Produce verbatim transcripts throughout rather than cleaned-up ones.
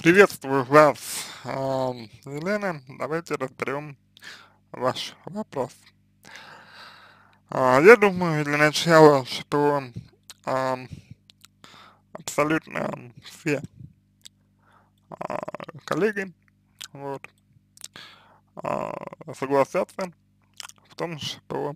Приветствую вас, ам, Елена. Давайте разберем ваш вопрос. А, я думаю, для начала, что ам, абсолютно все а, коллеги вот, а, согласятся в том, что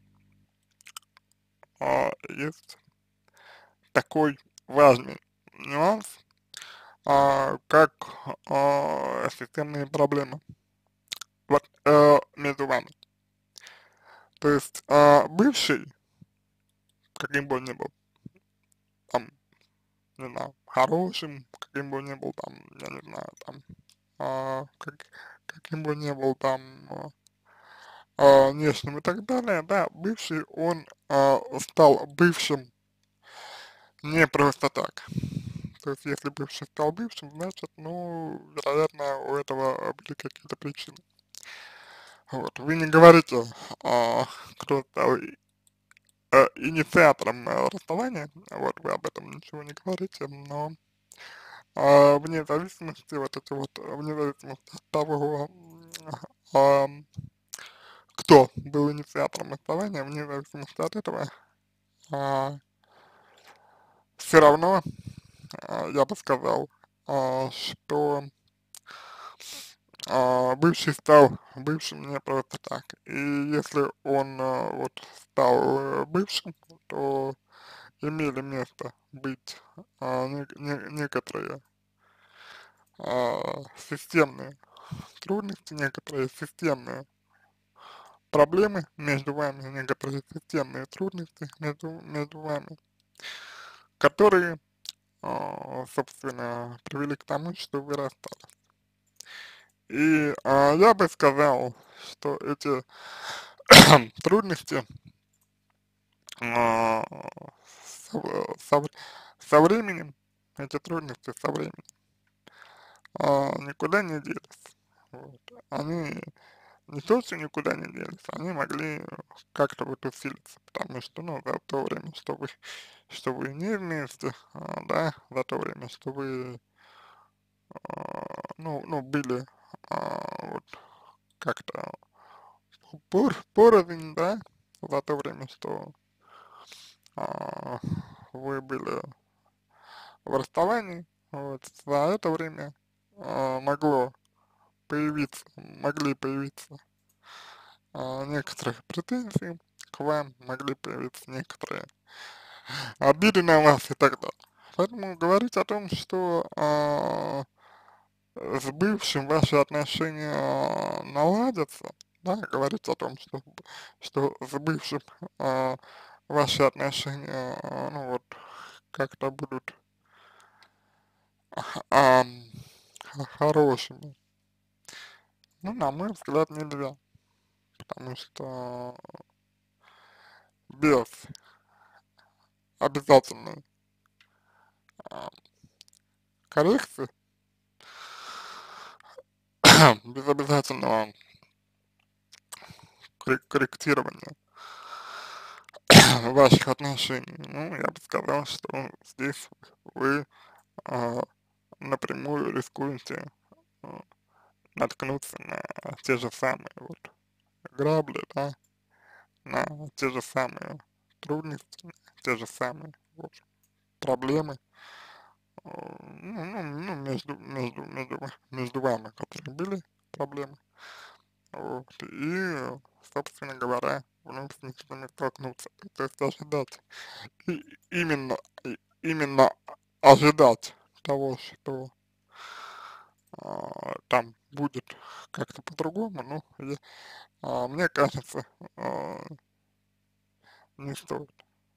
а, есть такой важный нюанс, а, как а, системные проблемы вот, э, между вами. То есть а, бывший, каким бы он ни был, там, не знаю, хорошим, каким бы он ни был, там, я не знаю, там, а, как, каким бы он ни был, там, а, а, внешним и так далее, да, бывший, он а, стал бывшим не просто так. То есть, если бывший стал бывшим, значит, ну, вероятно, у этого были какие-то причины. Вот, вы не говорите, а, кто стал и- э, инициатором э, расставания, вот, вы об этом ничего не говорите, но А, вне зависимости, вот эти вот, э, вне зависимости от того, ам, кто был инициатором расставания, вне зависимости от этого, а, все равно, а, я бы сказал, а, что а, бывший стал бывшим не просто так. И если он а, вот стал э, бывшим, то имели место быть а, не- не- некоторые а, системные трудности, некоторые системные проблемы между вами, некоторые системные трудности между, между вами, которые, а, собственно, привели к тому, что вы расстались. И а, я бы сказал, что эти трудности а, со, со, со временем, эти трудности со временем а, никуда не делись. Вот. Они не то, что никуда не делись, они могли как-то вот усилиться, потому что, ну, за то время, что вы, что вы не вместе, а, да, за то время, что вы, а, ну, ну, были, а, вот, как-то пор, порознь, да, за то время, что а, вы были в расставании, вот, за это время а, могло появиться, могли появиться а, некоторые претензии к вам, могли появиться некоторые обиды на вас и так далее. Поэтому говорить о том, что а, с бывшим ваши отношения а, наладятся, да, говорить о том, что, что с бывшим а, ваши отношения, а, ну вот, как-то будут а, х- хорошими, ну, на мой взгляд, нельзя, потому что без обязательной а, коррекции, без обязательного коррек- корректирования ваших отношений, ну, я бы сказал, что здесь вы а, напрямую рискуете а, наткнуться на те же самые вот грабли, да, на те же самые трудности, на те же самые вот проблемы, а, ну, ну, ну, между, между, между, между вами, которые были проблемы, вот, и, собственно говоря, вновь с ними столкнуться, то есть ожидать, и именно, и именно ожидать того, что а, там будет как-то по-другому, ну, я- а, мне кажется, а, не стоит.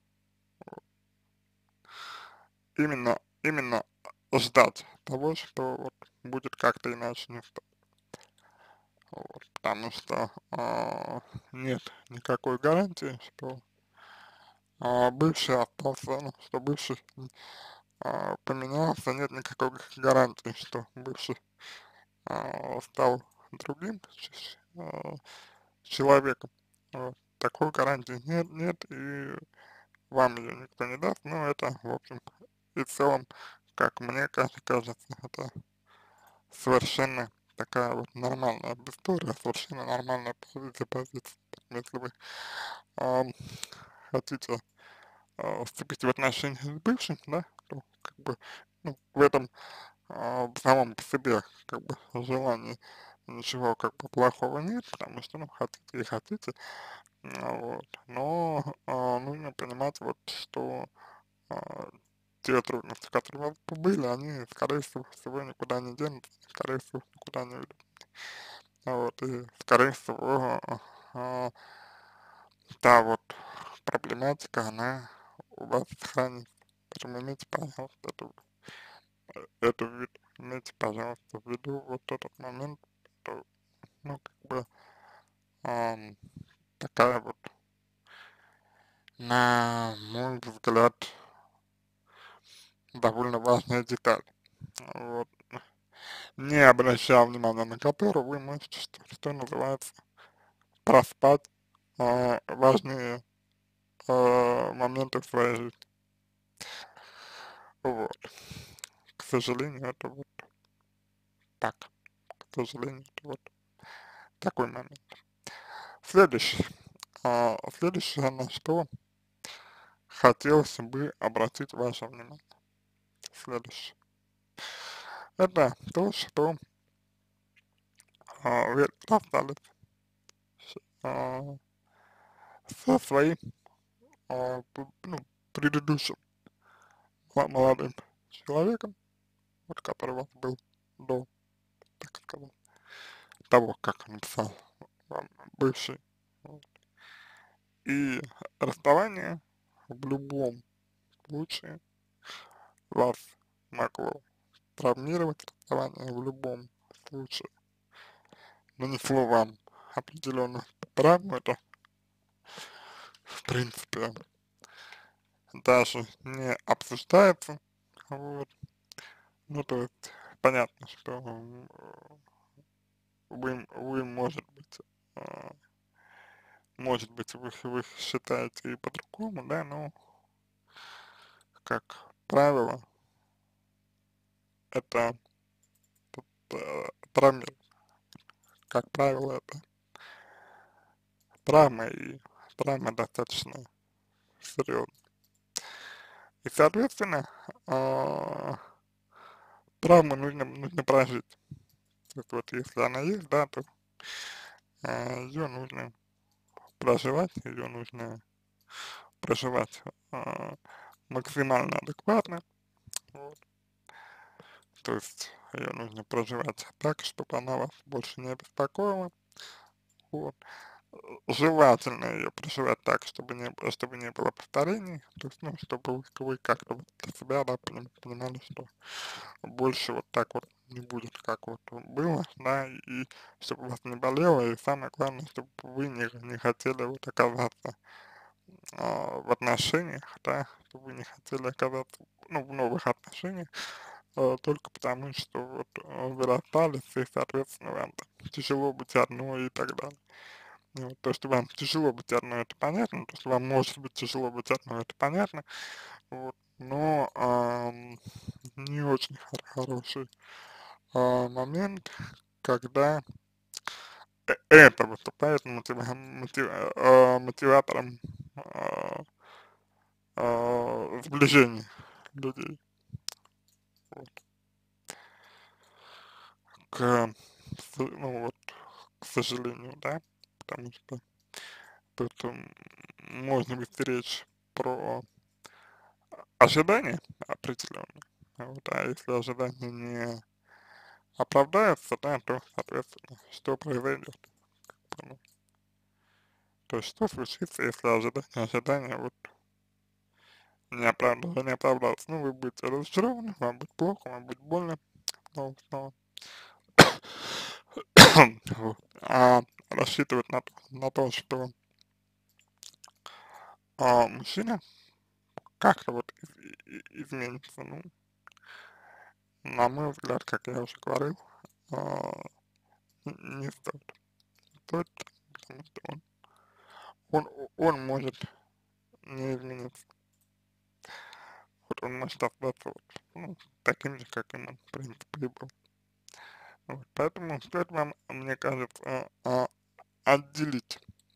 Именно, именно ждать того, что вот будет как-то иначе, не стоит. Вот, потому что а, нет никакой гарантии, что а, бывший остался, ну, что бывший а, поменялся, нет никакой гарантии, что бывший а, стал другим ч- а, человеком. Вот. Такой гарантии нет, нет, и вам ее никто не даст, но это, в общем и целом, как мне кажется, кажется, это совершенно такая вот нормальная история, совершенно нормальная позиция, позиция. Если вы ам, хотите а, вступить в отношения с бывшим, да, то как бы ну, в этом а, в самом по себе как бы желании ничего как бы плохого нет, потому что ну хотите и хотите, а, вот, но а, нужно понимать вот, что а, те трудности, которые у вас были, они, скорее всего, всего никуда не денутся, скорее всего, никуда не уйдут. А вот, и, скорее всего, а, та вот проблематика, она у вас сохранится. Поэтому имейте, пожалуйста, эту, э, эту в виду, имейте, пожалуйста, в виду вот этот момент, что, ну, как бы, ам, такая вот, на мой взгляд, довольно важная деталь. Вот. Не обращая внимания на которую вы можете, что, что называется, проспать а, важные а, моменты в своей жизни. Вот. К сожалению, это вот так. К сожалению, это вот такой момент. Следующий. А, следующее, на что хотелось бы обратить ваше внимание. Следующее. Это то, что а, вы расстались а, со своим а, ну, предыдущим молодым человеком, вот который у вас был до, так сказать, того, как написал вам бывший. Вот. И расставание в любом случае вас могло травмировать, расставание в любом случае нанесло вам определенную травму, это в принципе даже не обсуждается, вот, ну то есть понятно, что м, вы, вы может быть, а, может быть вы, вы считаете и по-другому, да, но как правило это э, травме, как правило это травма и травма достаточно серьезная. И соответственно а, травму нужно, нужно прожить. То есть вот если она есть, да, то а, ее нужно проживать, ее нужно проживать а, максимально адекватно, вот. То есть ее нужно проживать так, чтобы она вас больше не беспокоила, вот. Желательно ее проживать так, чтобы не, было- чтобы не было повторений, то есть, ну, чтобы вы, вы как-то вот для себя, да, поним- понимали, что больше вот так вот не будет, как вот было, да, и чтобы вас не болело, и самое главное, чтобы вы не, не хотели вот оказаться а, в отношениях, да, чтобы вы не хотели оказаться, ну, в новых отношениях, а, только потому, что вот а, вы расстались, и, соответственно, вам там тяжело быть одной и так далее. И вот то, что вам тяжело быть одной, это понятно, то, что вам может быть тяжело быть одной, это понятно, вот, но ам, не очень хор- хороший а, момент, когда э- это выступает мотива- мотива- а, мотиватором а, а, сближения людей, вот, к, с- ну вот, к сожалению, да, потому что тут м, можно вести речь про ожидания определенные, вот, а если ожидания не оправдаются, да, то, соответственно, что произойдет? Ну, то есть, что случится, если ожидания, ожидания вот не оправдываются, не оправдаются? Ну, вы будете разочарованы, вам будет плохо, вам будет больно, снова, снова. Вот. А рассчитывать на то, на то, что а, мужчина как-то вот из- и- изменится, ну, на мой взгляд, как я уже говорил, а, н- не стоит. Стоит, потому что он, он, он может не измениться. Вот он может остаться вот, ну, таким же, как и он, в принципе, и был. Вот, поэтому стоит вам, мне кажется, а, отделить,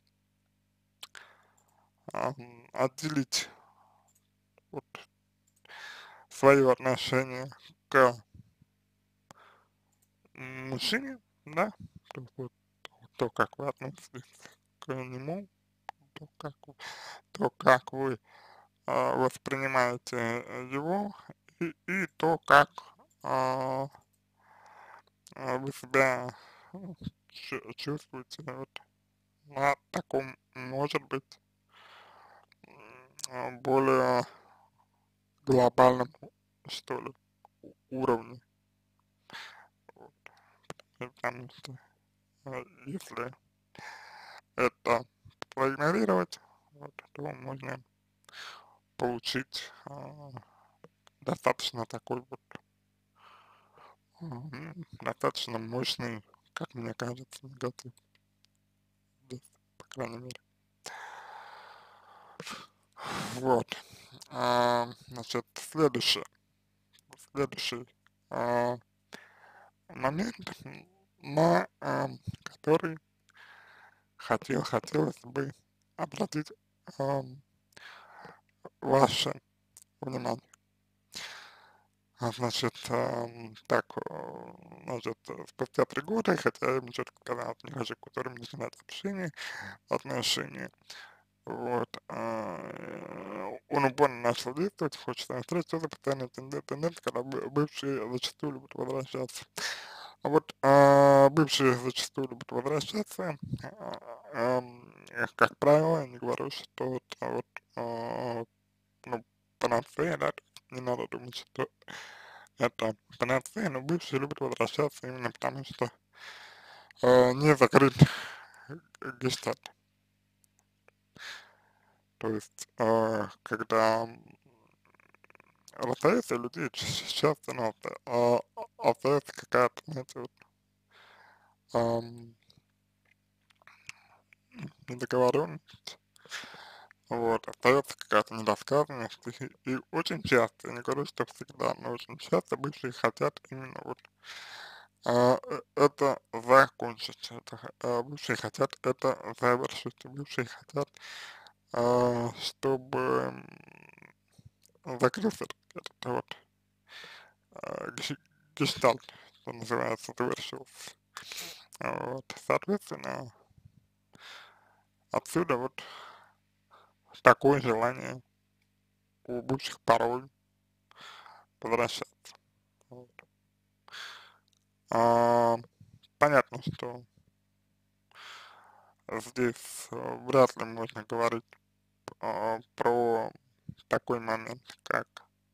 ам, отделить вот свое отношение к мужчине, да, то есть вот то, как вы относитесь к нему, то, как, вы- то, как вы а, воспринимаете э, его, и, и то, как а, а, вы себя ну, чу- чувствуете вот на таком, может быть, м, а, более глобальном, что ли, у- уровне. Вот. И потому что э, если это проигнорировать, вот, то можно получить а, достаточно такой вот, м, достаточно мощный, как мне кажется, негатив, здесь, по крайней мере. Вот. А, значит, следующее, следующий а, момент, м, на а, который хотел, хотелось бы обратить ам, ваше внимание. А, значит, ам, так, э, значит, э, спустя три года, хотя я ему четко сказал, не хочу, которым начинать общение, отношения, вот, а, э, он упорно начал действовать, хочет на встречу, тоже постоянная тенден- тенденция, когда бы- бывшие зачастую любят возвращаться. А вот а, бывшие зачастую любят возвращаться, а, ам, э, как правило, я не говорю, что вот, а вот а, ну, панацея, да, то есть не надо думать, что это панацея, но бывшие любят возвращаться именно потому, что э, не закрыт гештальт. То есть, э, когда расстаются люди, ч- часто, ну, оста- а, а- остается какая-то, знаете, вот, ам, недоговоренность, вот, остается какая-то недосказанность, и, и очень часто, я не говорю, что всегда, но очень часто бывшие хотят именно вот а, э, это закончить, это, х- а, бывшие хотят это завершить, бывшие хотят, а, чтобы м, закрылся этот вот а, геш- гештальт, что называется, завершился. Вот, соответственно, отсюда вот такое желание у бывших порой возвращаться. Вот. А, понятно, что здесь э, вряд ли можно говорить а, про такой момент, как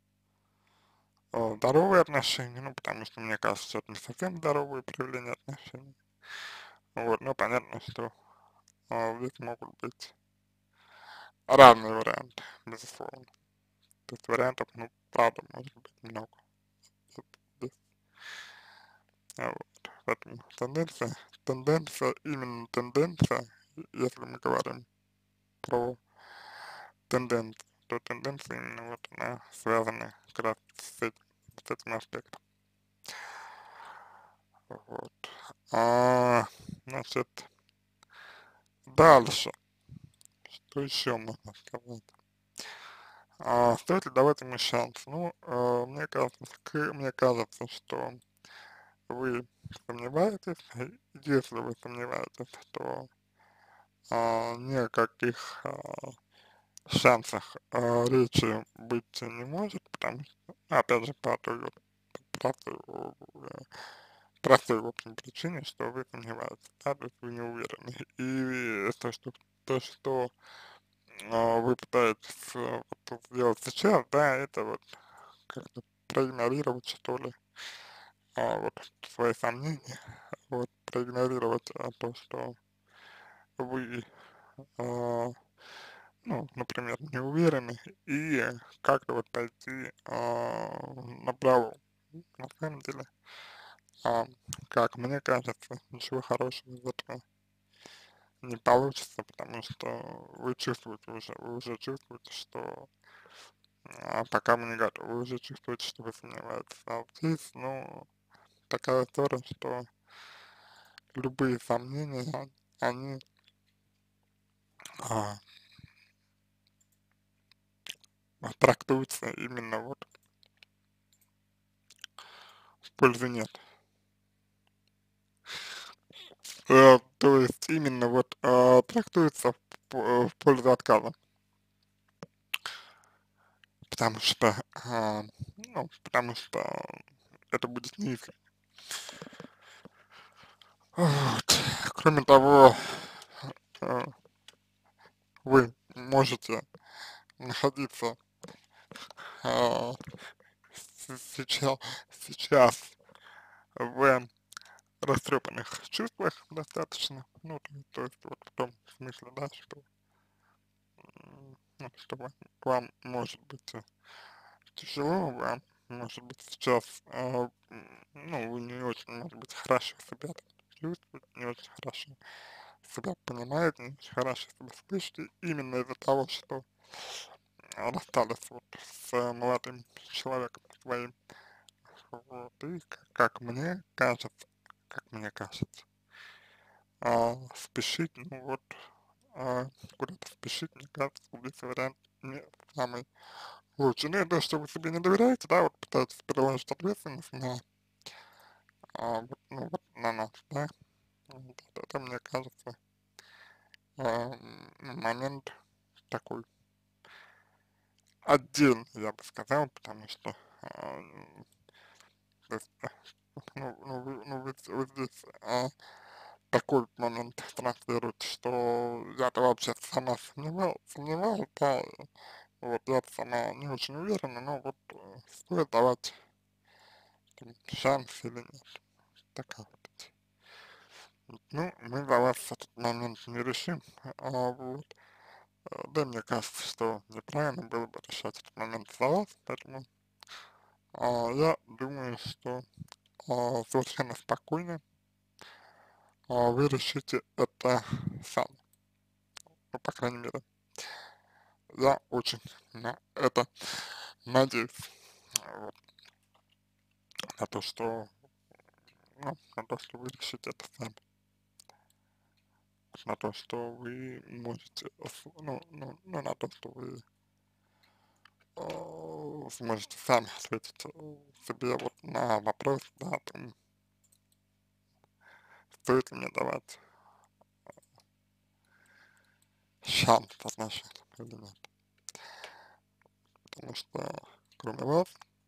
э, здоровые отношения, ну, потому что, мне кажется, что это не совсем здоровые проявления отношений. Вот, но понятно, что э, здесь могут быть разные варианты, безусловно. То есть вариантов, ну, правда, может быть много. Вот здесь, а вот. Поэтому тенденция, тенденция, именно тенденция, если мы говорим про тенденцию, то тенденция именно вот она связана как раз с этим, с этим аспектом. Вот. А, значит, дальше. Что еще можно сказать? А, стоит ли давать ему шанс? Ну, э, мне кажется, к- мне кажется, что вы сомневаетесь. И если вы сомневаетесь, то а, ни о каких а, шансах а, речи быть не может, потому что, опять же, по той вот простой, э, простой, в общем, причине, что вы сомневаетесь, да, то есть вы не уверены. И то, что, то, что а, вы пытаетесь э, вот сделать сейчас, да, это вот как-то проигнорировать, что ли, а, вот свои сомнения, вот проигнорировать а, то, что вы, а, ну, например, не уверены, и как-то вот пойти а, направо. На самом деле, а, как мне кажется, ничего хорошего из этого не получится, потому что вы чувствуете уже, вы уже чувствуете, что а пока мы не готовы, вы уже чувствуете, что вы сомневаетесь. А вот здесь, ну, такая история, что любые сомнения, а- они а, трактуются именно вот в пользу нет. Э, то есть именно вот э, трактуется в, п- в пользу отказа, потому что, а, ну, потому что это будет неискренне. Вот. Кроме того, э, вы можете находиться а, с- сейчас, сейчас в растрепанных чувствах достаточно, ну, то, то есть вот в том смысле, да, что, м, ну, что вам, вам может быть э, тяжело, вам может быть сейчас, а, м, ну, вы не очень, может быть, хорошо себя там чувствуете, не очень хорошо себя понимаете, не очень хорошо себя слышите, именно из-за того, что расстались вот с молодым человеком своим. Вот, и к- как мне кажется, как мне кажется, а, спешить, ну вот, а, куда-то спешить, мне кажется, здесь вариант не самый лучший. Ну и то, что вы себе не доверяете, да, вот пытаетесь переложить ответственность на, а, вот, ну, вот на нас, да, вот это, мне кажется, а, м, момент такой отдельный, я бы сказал, потому что, а, то есть, а, ну, ну, вы, ну, вы, вы здесь, а, такой момент транслирует, что я-то вообще сама сомневал, сомневалась, да, вот я сама не очень уверена, но вот э, стоит давать там, шанс или нет, такая вот. Вот, ну, мы за вас этот момент не решим, а вот, э, да, мне кажется, что неправильно было бы решать этот момент за вас, поэтому а, я думаю, что а, совершенно спокойно а, вы решите это сами, ну, по крайней мере, я очень на это надеюсь, вот, на то, что, ну, на то, что вы решите это сами, на то, что вы можете, ос- ну, ну, ну, на то, что вы э, сможете сами ответить э, себе вот на вопрос, да, о том, стоит ли мне давать шанс отношениям или нет, потому что кроме вас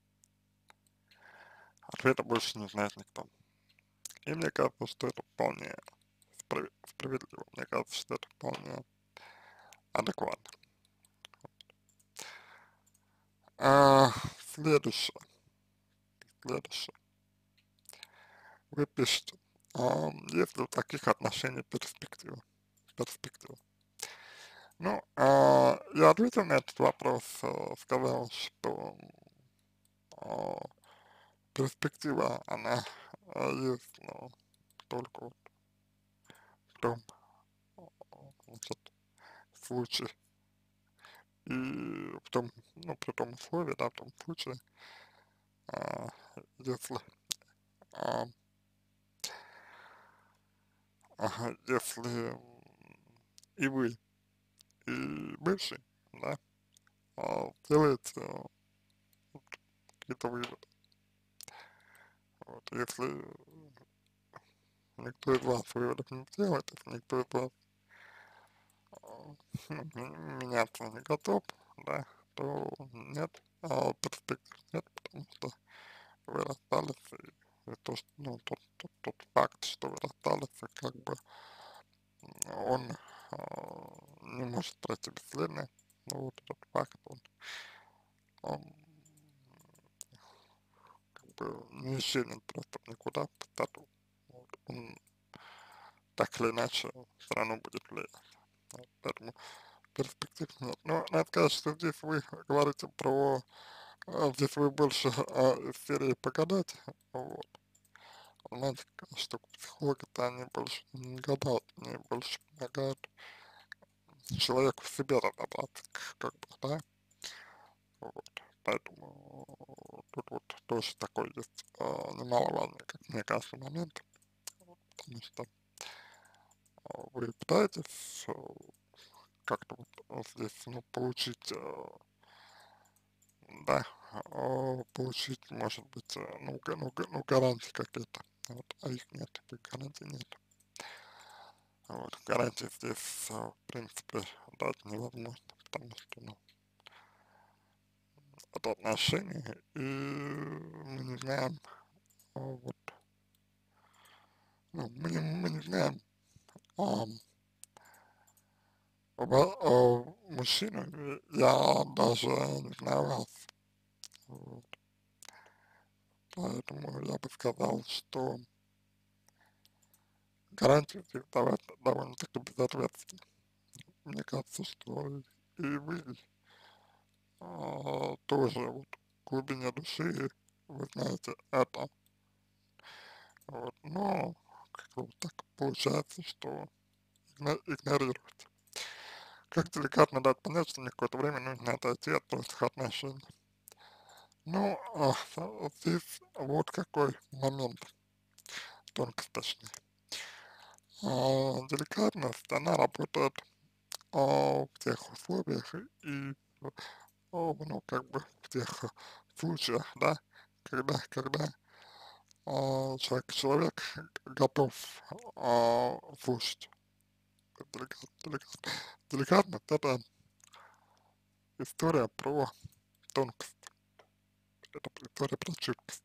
ответа больше не знает никто. И мне кажется, что это вполне справ- справедливо, мне кажется, что это вполне адекватно. А, следующее, следующее. Вы пишете, ам, есть ли у таких отношений перспектива? Перспектива. Ну, а, я ответил на этот вопрос, э, сказал, что а, перспектива, она а, есть, но только вот в том, а, значит, случае и в том, ну, при том условии, да, в том случае, а, если, а, ага, если м, и вы, и бывший, да, а, делаете а, какие-то выводы. Вот, если никто из вас выводов не делает, если никто из вас а, ну, м- меняться не готов, да, то нет а, перспектив, нет, потому что вы расстались, и, и то, что, ну, тот, тот, тот факт, что вы расстались, и как бы он а, не может пройти бесследно, ну, вот этот факт, он, он как бы не исчезнет просто в никуда, в пустоту. Вот, он так или иначе все равно будет влиять. Вот, поэтому перспектив нет. Но надо сказать, что здесь вы говорите про, а, здесь вы больше а, из серии погадать, вот. Знаете, какая штука, психологи-то они больше не гадают, они больше помогают человеку в себе разобраться, к- как бы, да, вот. Поэтому тут вот тоже такой есть а, немаловажный, как мне кажется, момент, потому что а, вы пытаетесь э, как-то вот э, здесь, ну, получить, э, да, э, получить, может быть, э, ну, га- ну, га- ну, гарантии какие-то, вот, а их нет, таких гарантий нет. Вот, гарантии здесь, э, в принципе, дать невозможно, потому что, ну, это отношения, и мы не знаем, а, вот, ну, мы не, мы не знаем, а, ва- а, мужчину, и я даже не знаю вас, вот, поэтому я бы сказал, что гарантии здесь давать довольно-таки безответственно. Мне кажется, что и вы а, тоже вот в глубине души вы знаете это, вот, но как-то вот так получается, что игно- игнорируете. Как деликатно дать понять, что мне какое-то время нужно отойти от прошлых отношений? Ну, а, а, здесь вот какой момент, тонкость точнее. А, деликатность, она работает а, в тех условиях и, а, ну, как бы в тех случаях, да, когда, когда а, человек, человек готов а, слушать. Деликат, деликат, деликатность — это история про тонкость, это история про чуткость.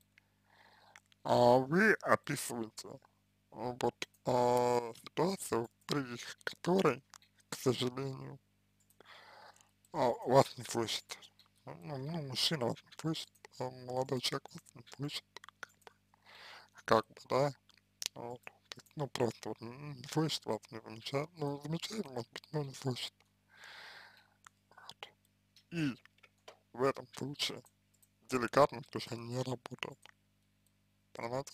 А вы описываете а, вот а, ситуацию, при которой, к сожалению, а, вас не слышит. Ну, ну, мужчина вас не слышит, а молодой человек вас не слышит, как бы, да, вот. То есть, ну, просто вот н- не слышит вас, не замечает, ну, замечает, может быть, но не слышит. Вот. И в этом случае деликатность уже не работает, понимаете?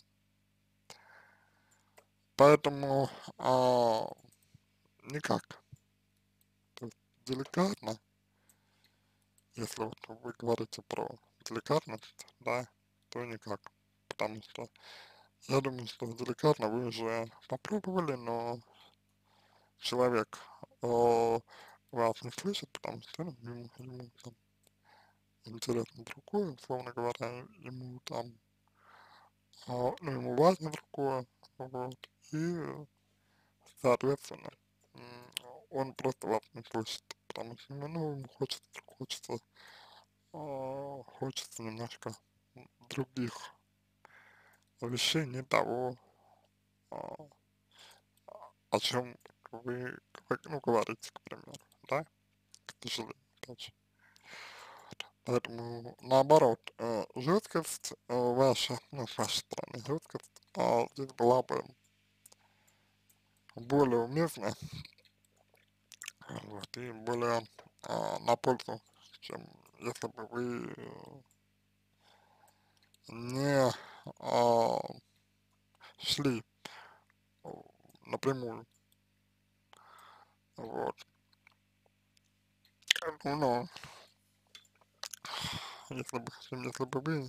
Поэтому а, никак. То есть деликатно, если вот вы говорите про деликатность, да, то никак. Потому что я думаю, что деликатно вы уже попробовали, но человек э, вас не слышит, потому что ну, ему, ему там интересно другое, условно говоря, ему там, а, ну, ему важно другое, вот, и, соответственно, м, он просто вас не слышит, потому что, ну, ну, ему хочется, хочется, а, хочется немножко других вещей, не того, а, о чем вы, вы, ну, говорите, к примеру, да, к сожалению, опять же. Поэтому, наоборот, э, жесткость э, ваша, ну, с вашей стороны, жесткость а, здесь была бы более уместна, э, вот, и более а, на пользу, чем если бы вы э, не а, шли э, напрямую, вот. Ну, но если бы, если бы вы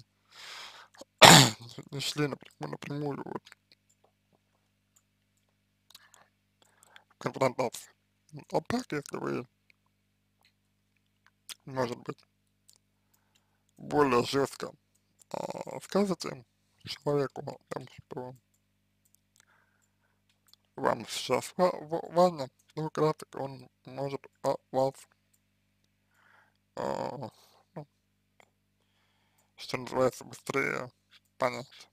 не шли напрямую, напрямую вот, в конфронтацию. А так, если вы, может быть, более жестко а, скажете человеку о том, что вам сейчас ва ва- важно, ну, кратко он может а, вас, а, ну, что называется, быстрее понять.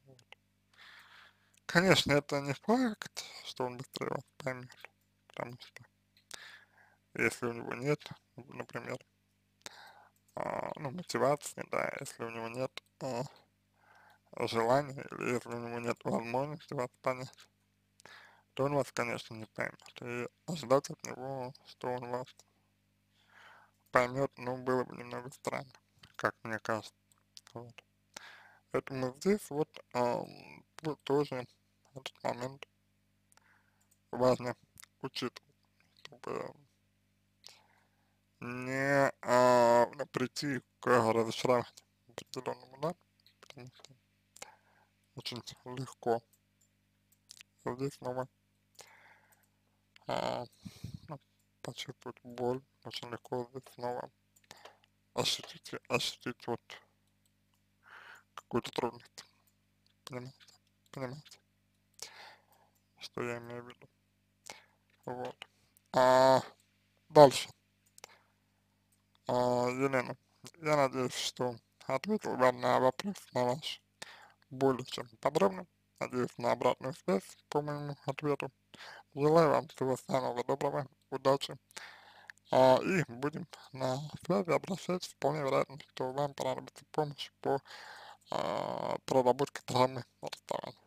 Конечно, это не факт, что он быстрее вас поймет, потому что если у него нет, например, а, ну, мотивации, да, если у него нет а, желания, или если у него нет возможности вас понять, то он вас, конечно, не поймет. И ожидать от него, что он вас поймет, ну, было бы немного странно, как мне кажется. Вот. Поэтому здесь вот ам, тут тоже этот момент важно учитывать, чтобы не а, ну, прийти к разочарованию определенному, да, потому что очень легко здесь снова а, ну, почувствовать боль, очень легко здесь снова ощутить, ощутить вот какую-то трудность, понимаете, понимаете, что я имею в виду, вот. А, дальше, а, Елена, я надеюсь, что ответил вам на вопрос на ваш более чем подробно, надеюсь на обратную связь по моему ответу. Желаю вам всего самого доброго, удачи. А, и будем на связи, обращайтесь, вполне вероятно, что вам понадобится помощь по а, проработке травмы расставания.